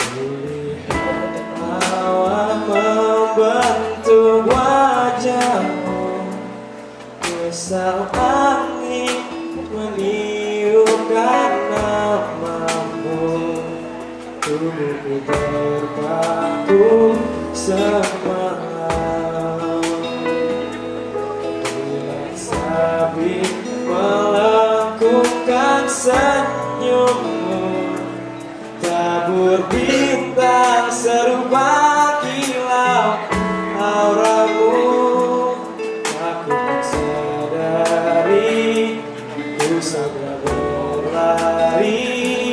Awan membentuk wajahmu, misal angin meniupkan namamu. Tubuhku terpaku semalam, bulan sabit melengkungkan senyummu, tabur bintang serupa kilau auramu. Aku tak sadari, ku segera berlari.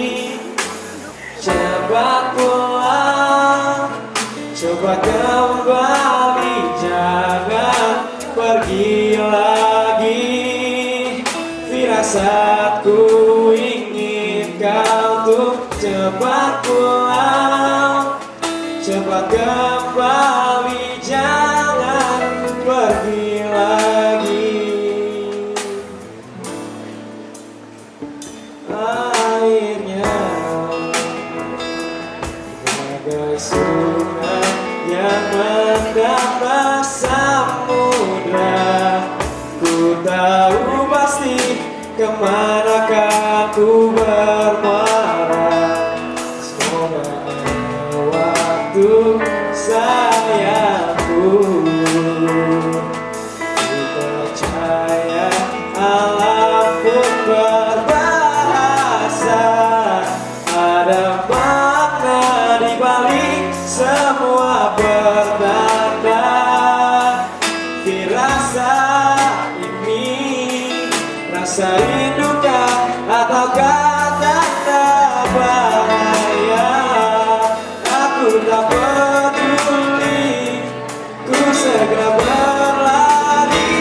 Coba pulang, coba kembali, jangan pergi lagi. Firasatku ingin kau untuk cepat pulang, cepat kembali, jangan pergi lagi. Akhirnya bagai sungai yang mendamba samudra, ku tahu pasti kemanakah ku bermuara. Semoga ada waktu sayangku, ku percaya alam pun berbahasa, ada makna di balik semua pertanda. Firasat ini rasa rindukan ataukah tanda bahaya? Aku tak peduli, ku segera berlari.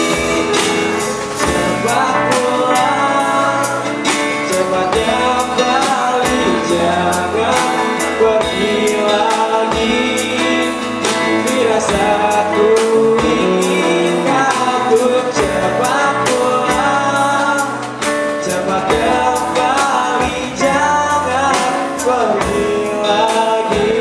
Cepat pulang, cepat kembali, jangan pergi lagi. Firasatku ingin kau untuk cepat pulang, cepat kembali, jangan pergi lagi.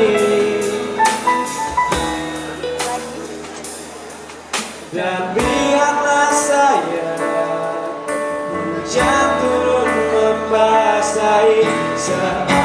Dan biarlah saya hujan turun membasahi